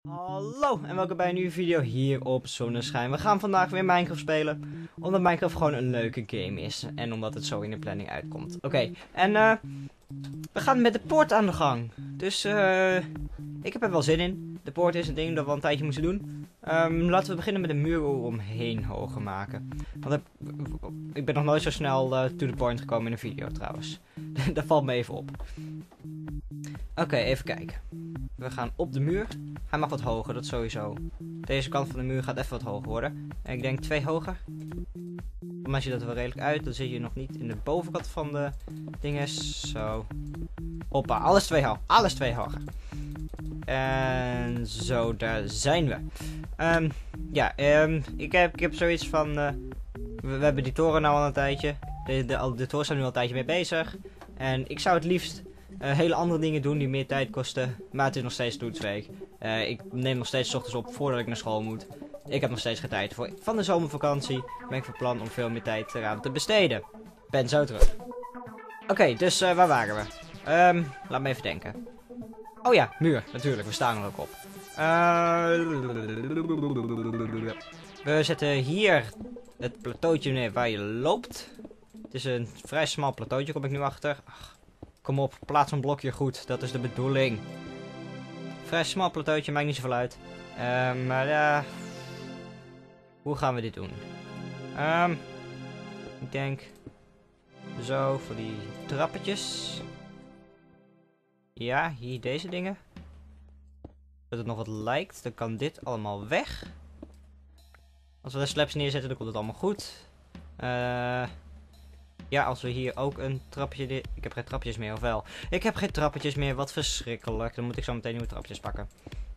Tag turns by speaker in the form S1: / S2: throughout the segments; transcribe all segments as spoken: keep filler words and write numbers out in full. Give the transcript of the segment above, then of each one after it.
S1: Hallo en welkom bij een nieuwe video hier op Zonneschijn. We gaan vandaag weer Minecraft spelen, omdat Minecraft gewoon een leuke game is. En omdat het zo in de planning uitkomt. Oké, okay. en uh, we gaan met de poort aan de gang. Dus uh, ik heb er wel zin in. De poort is een ding dat we al een tijdje moeten doen. Um, laten we beginnen met de muur omheen hoger maken. Want ik, ik ben nog nooit zo snel uh, to the point gekomen in een video trouwens. Dat valt me even op. Oké, okay, even kijken. We gaan op de muur. Hij mag wat hoger, dat sowieso. Deze kant van de muur gaat even wat hoger worden. En ik denk twee hoger. Voor mij ziet dat er wel redelijk uit. Dan zit je nog niet in de bovenkant van de dingen. Zo. Hoppa, alles twee hoger. Alles twee hoger. En zo, daar zijn we. Um, ja, um, ik, heb, ik heb zoiets van... Uh, we, we hebben die toren nou al een tijdje. De, de, de toren zijn nu al een tijdje mee bezig. En ik zou het liefst... Uh, hele andere dingen doen die meer tijd kosten. Maar het is nog steeds toetsweek. Uh, ik neem nog steeds 's ochtends op voordat ik naar school moet. Ik heb nog steeds geen tijd voor. Van de zomervakantie ben ik van plan om veel meer tijd eraan te besteden. Ben zo terug. Oké, okay, dus uh, waar waren we? Um, laat me even denken. Oh ja, muur. Natuurlijk, we staan er ook op. Uh, we zetten hier het plateautje neer waar je loopt. Het is een vrij smal plateautje, kom ik nu achter. Ach. Kom op, plaats een blokje goed. Dat is de bedoeling. Vrij smal plateautje, maakt niet zoveel uit. Um, maar ja... Uh, hoe gaan we dit doen? Um, ik denk... Zo, voor die trappetjes. Ja, hier deze dingen. Dat het nog wat lijkt, dan kan dit allemaal weg. Als we de slabs neerzetten, dan komt het allemaal goed. Eh... Uh, Ja, als we hier ook een trapje... Ik heb geen trapjes meer, of wel? Ik heb geen trappetjes meer, wat verschrikkelijk. Dan moet ik zo meteen nieuwe trapjes pakken.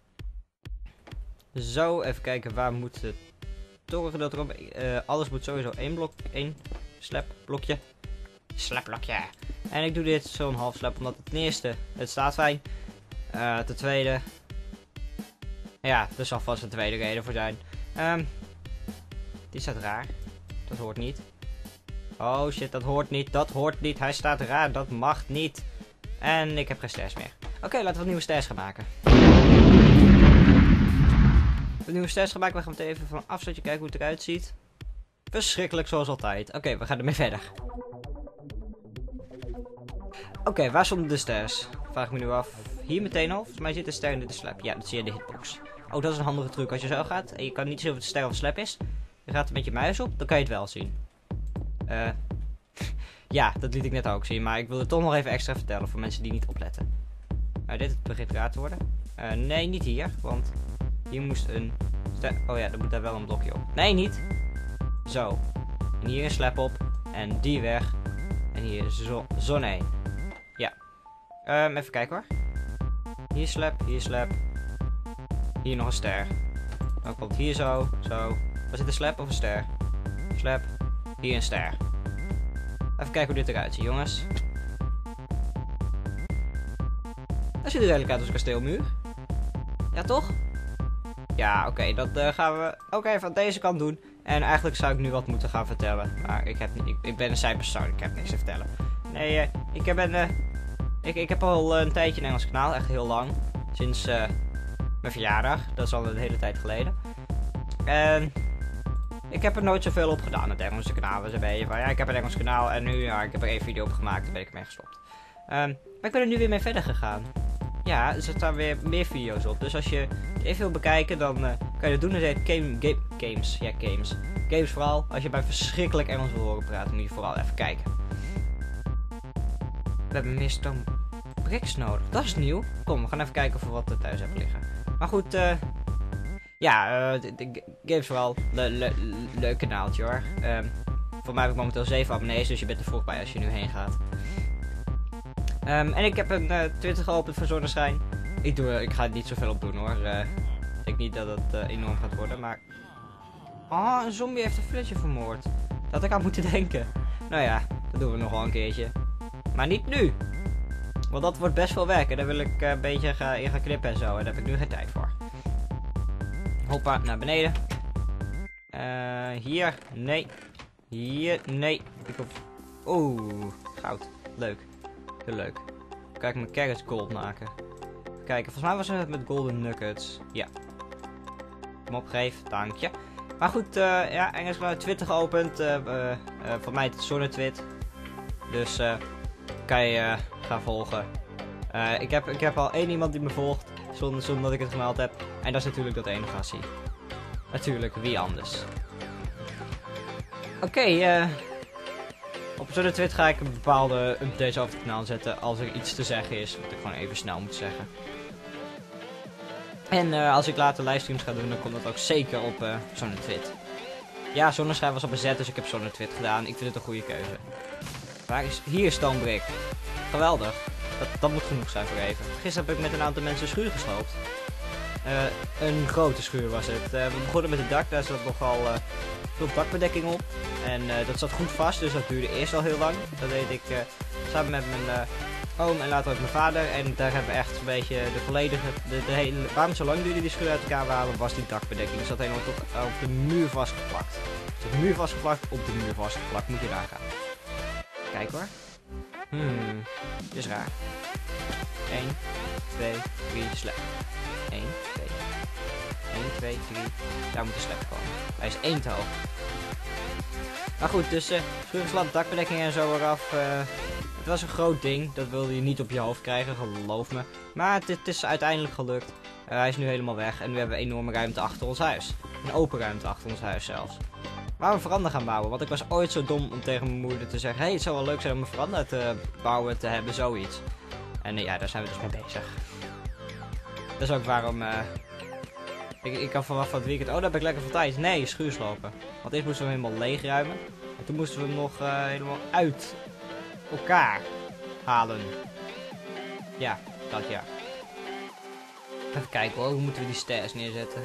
S1: Zo, even kijken, waar moet het toren dat erop... Uh, alles moet sowieso één blok, één slab blokje. Slab blokje. En ik doe dit zo'n half slab, omdat het ten eerste, het staat fijn. Uh, ten tweede... Ja, er zal vast een tweede reden voor zijn. Um, die staat raar. Dat hoort niet. Oh shit, dat hoort niet, dat hoort niet, hij staat raar, dat mag niet. En ik heb geen stairs meer. Oké, okay, laten we nieuwe stairs gaan maken. De nieuwe stairs gaan maken, we gaan het even van afstandje kijken hoe het eruit ziet. Verschrikkelijk zoals altijd. Oké, okay, we gaan ermee verder. Oké, okay, waar stonden de stairs? Vraag ik me nu af. Hier meteen al, volgens mij zit de ster in de slab. Ja, dat zie je in de hitbox. Oh, dat is een handige truc. Als je zo gaat en je kan niet zien of het ster of een slab is. Je gaat er met je muis op, dan kan je het wel zien. Uh, ja, dat liet ik net ook zien, maar ik wil het toch nog even extra vertellen voor mensen die niet opletten. Uh, dit begint raar te worden. Uh, nee, niet hier, want hier moest een... Oh ja, dan moet daar wel een blokje op. Nee, niet. Zo. En hier een slab op. En die weg. En hier zo zo'n één. Ja. Um, even kijken hoor. Hier slab, hier slab. Hier nog een ster. Dan komt hier zo, zo. Was dit een slab of een ster? Slab. Hier een ster. Even kijken hoe dit eruit ziet, jongens. Dat ziet er redelijk uit als een kasteelmuur. Ja, toch? Ja, oké. Okay, dat uh, gaan we ook even aan deze kant doen. En eigenlijk zou ik nu wat moeten gaan vertellen. Maar ik, heb, ik, ik ben een cyberpersoon. Ik heb niks te vertellen. Nee, uh, ik, ben, uh, ik, ik heb al uh, een tijdje een Engels kanaal. Echt heel lang. Sinds uh, mijn verjaardag. Dat is al een hele tijd geleden. En... Ik heb er nooit zoveel op gedaan, het Engelse kanaal was een beetje van, ja, ik heb een Engels kanaal en nu, ja, ik heb er één video op gemaakt, daar ben ik mee gestopt. Um, maar ik ben er nu weer mee verder gegaan. Ja, er staan weer meer video's op, dus als je even wil bekijken, dan uh, kan je dat doen. Dat heet game, game, games, ja, games. Games vooral, als je bij verschrikkelijk Engels wil horen praten, moet je vooral even kijken. We hebben meer stone bricks nodig, dat is nieuw. Kom, we gaan even kijken of we wat thuis hebben liggen. Maar goed, eh... Uh, Ja, uh, de, de games vooral. Le le leuk kanaaltje hoor. Um, voor mij heb ik momenteel zeven abonnees, dus je bent er vroeg bij als je nu heen gaat. Um, en ik heb een uh, Twitter geopend voor Zonneschijn. Ik, doe, ik ga er niet zoveel op doen hoor. Uh, ik denk niet dat het uh, enorm gaat worden, maar... Oh, een zombie heeft een flutje vermoord. Dat had ik aan moeten denken. Nou ja, dat doen we nog wel een keertje. Maar niet nu. Want dat wordt best wel werk en daar wil ik uh, een beetje ga, in gaan knippen en zo. En daar heb ik nu geen tijd voor. Hoppa, naar beneden. Uh, hier, nee. Hier, nee. Ik hoef... Oeh, goud. Leuk. Heel leuk. Kijk, mijn carrot gold maken. kijken. Volgens mij was het met golden nuggets. Ja. Kom opgeef, dank je. Maar goed, uh, ja, Engels geluid Twitter geopend. Uh, uh, uh, voor mij het Zonnetwit. Dus uh, kan je uh, gaan volgen. Uh, ik, heb, ik heb al één iemand die me volgt. Zonder, zonder dat ik het gemeld heb. En dat is natuurlijk dat ene gastie. Natuurlijk, wie anders. Oké, okay, uh, op Zonnetwit ga ik een bepaalde updates over het kanaal zetten. Als er iets te zeggen is, wat ik gewoon even snel moet zeggen. En uh, als ik later livestreams ga doen, dan komt dat ook zeker op uh, Zonnetwit. Ja, Zonneschijn was al bezet, dus ik heb Zonnetwit gedaan. Ik vind het een goede keuze. Waar is... Hier, Stonebrick. Geweldig. Dat, dat moet genoeg zijn voor even. Gisteren heb ik met een aantal mensen een schuur gesloopt. Uh, een grote schuur was het. Uh, we begonnen met het dak, daar zat nogal uh, veel dakbedekking op. En uh, dat zat goed vast, dus dat duurde eerst al heel lang. Dat deed ik uh, samen met mijn... Uh, oom en later ook mijn vader. En daar hebben we echt een beetje de volledige... De, de hele, waarom zo lang duurde die schuur uit elkaar waren, was die dakbedekking. Dus dat helemaal tot op de muur vastgeplakt. Dus de muur vastgeplakt, op de muur vastgeplakt. Moet je daar gaan. Kijk hoor. Hmm, dit is raar. één, twee, drie, slap. één, twee. één, twee, drie. Daar moet de slap komen. Hij is één te hoog. Maar goed, dus uh, schuur geslapt, dakbedekking en zo eraf. Uh, Het was een groot ding, dat wilde je niet op je hoofd krijgen, geloof me. Maar het, het is uiteindelijk gelukt. Uh, hij is nu helemaal weg en nu hebben we een enorme ruimte achter ons huis. Een open ruimte achter ons huis zelfs. Waar we een veranda gaan bouwen, want ik was ooit zo dom om tegen mijn moeder te zeggen... Hé, hey, het zou wel leuk zijn om een veranda te bouwen, te hebben, zoiets. En uh, ja, daar zijn we dus mee bezig. Dat is ook waarom... Uh, ik, ik kan vanaf van het weekend... Oh, daar heb ik lekker veel tijd. Nee, schuur slopen. Want eerst moesten we hem helemaal leegruimen. En toen moesten we hem nog uh, helemaal uit... elkaar halen. Ja, dat ja. Even kijken hoor, hoe moeten we die stairs neerzetten?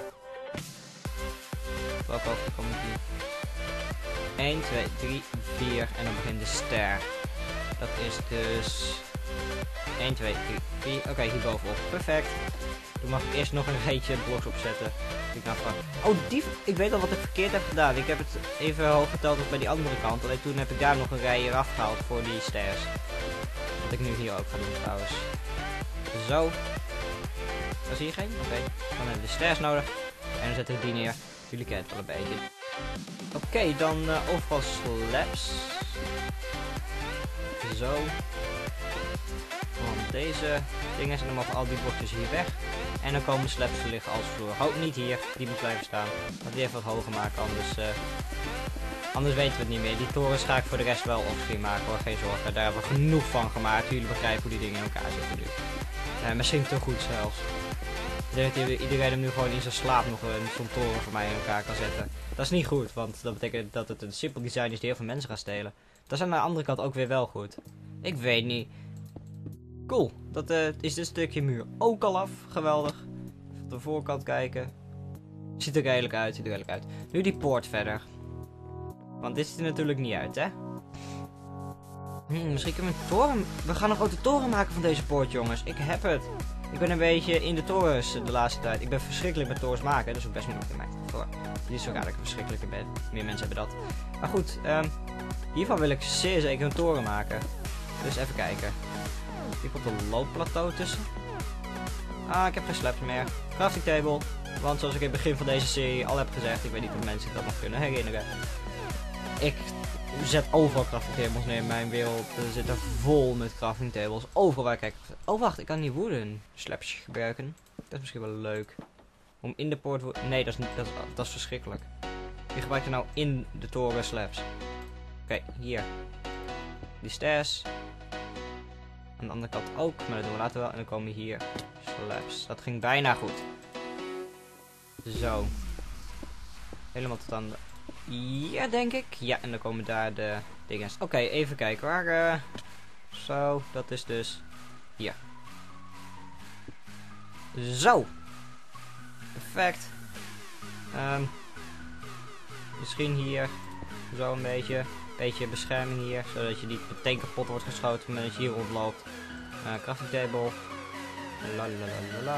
S1: Welke hoogte komt die? één, twee, drie, vier en dan begint de stair. Dat is dus... één, twee, drie, vier. Oké, okay, hier bovenop. Perfect. Toen mag ik eerst nog een rijtje bloks opzetten. Ik dacht van... Oh, die... Ik weet al wat ik verkeerd heb gedaan. Ik heb het even hoog geteld als bij die andere kant. Alleen toen heb ik daar nog een rij eraf gehaald voor die stairs. Wat ik nu hier ook ga doen trouwens. Zo. Was hier geen? Oké. Okay. Dan hebben we de stairs nodig. En dan zetten we die neer. Jullie kennen het wel een beetje. Oké, okay, dan uh, overal slabs. Zo. Want deze dingen zijn, dan mogen al die blokjes hier weg. En dan komen slabs te liggen als vloer. Houd niet hier, die moet blijven staan. Want die even wat hoger maken, anders, uh, anders weten we het niet meer. Die torens ga ik voor de rest wel offscreen maken hoor, geen zorgen. Daar hebben we genoeg van gemaakt. Jullie begrijpen hoe die dingen in elkaar zitten nu. Uh, misschien te goed zelfs. Ik denk dat iedereen hem nu gewoon in zijn slaap nog een zo'n toren voor mij in elkaar kan zetten. Dat is niet goed, want dat betekent dat het een simpel design is die heel veel mensen gaat stelen. Dat is aan de andere kant ook weer wel goed. Ik weet niet. Cool, dat uh, is dit stukje muur ook al af. Geweldig. Even op de voorkant kijken. Ziet er redelijk uit, ziet er redelijk uit. Nu die poort verder. Want dit ziet er natuurlijk niet uit, hè? Hmm, misschien kunnen we een toren... We gaan een grote toren maken van deze poort, jongens. Ik heb het. Ik ben een beetje in de torens de laatste tijd. Ik ben verschrikkelijk met torens maken. Dat is ook best moeilijk in mij. Voor. Niet zo raar dat ik verschrikkelijker ben. Meer mensen hebben dat. Maar goed, um, hiervan wil ik zeer zeker een toren maken. Dus even kijken. Hier komt een loopplateau tussen. Ah, ik heb geen slabs meer. Crafting table. Want zoals ik in het begin van deze serie al heb gezegd, ik weet niet of mensen zich dat nog kunnen herinneren. Ik zet overal crafting tables neer in mijn wereld. Er zitten vol met crafting tables. Overal waar ik kijk. Oh wacht, ik kan die wooden slabs gebruiken. Dat is misschien wel leuk. Om in de poort... Nee, dat is, niet, dat, is, dat is verschrikkelijk. Wie gebruikt er nou in de toren slabs? Oké, okay, hier. Die stairs. Aan de andere kant ook, maar dat doen we later wel. En dan komen hier slabs. Dat ging bijna goed. Zo. Helemaal tot aan de... Ja, denk ik. Ja, en dan komen daar de dingen. Oké, okay, even kijken waar. Uh... Zo, dat is dus hier. Zo. Perfect. Um, misschien hier. Zo een beetje. Beetje bescherming hier. Zodat je niet meteen kapot wordt geschoten op het moment dat je hier rondloopt. Uh, crafting table. Lalalala.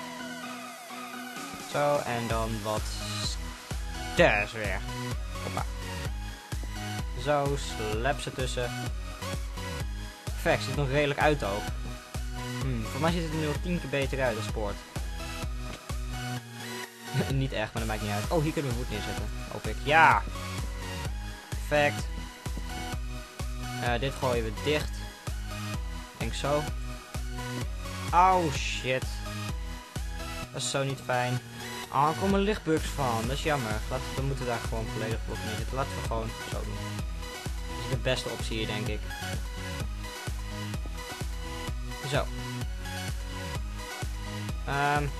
S1: Zo, en dan wat stairs weer. Hoppa. Zo, slabs ertussen. Perfect, ziet nog redelijk uit ook. Hmm, voor mij ziet het er nu al tien keer beter uit als poort. Niet echt, maar dat maakt niet uit. Oh, hier kunnen we een voet neerzetten. Hoop ik. Ja! Perfect. Uh, dit gooien we dicht. Denk zo. Oh shit. Dat is zo niet fijn. Ah, er komen lichtbugs van. Dat is jammer. Laten we, dan moeten we daar gewoon volledig blok neer zetten. Laten we gewoon zo doen. Dat is de beste optie hier, denk ik. Zo. Um,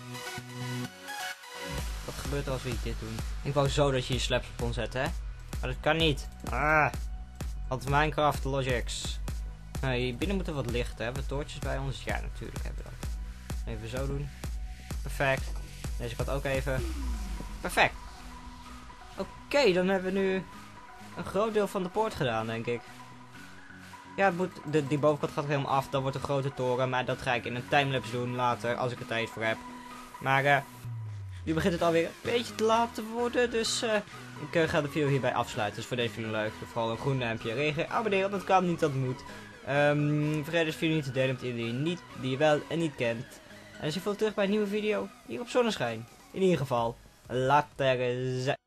S1: wat gebeurt er als we dit doen? Ik wou zo dat je je slaps kon zetten, hè? Maar dat kan niet. Ah. Want Minecraft Logics. Nou, hier binnen moeten we wat licht, hè? Hebben we toortjes bij ons? Ja, natuurlijk hebben we dat. Even zo doen. Perfect. Deze kant ook even. Perfect. Oké, okay, dan hebben we nu een groot deel van de poort gedaan, denk ik. Ja, het moet, de, die bovenkant gaat helemaal af. Dan wordt een grote toren. Maar dat ga ik in een timelapse doen later, als ik er tijd voor heb. Maar uh, nu begint het alweer een beetje te laat te worden. Dus uh, ik uh, ga de video hierbij afsluiten. Dus voor deze video leuk. Vooral een groen duimpje. Reageer, abonneer. Dat kan niet, dat moet. Um, vergeet deze video niet te delen met iedereen die je, niet, die je wel en niet kent. En dan zie je veel terug bij een nieuwe video hier op Zonneschijn. In ieder geval, later zijn.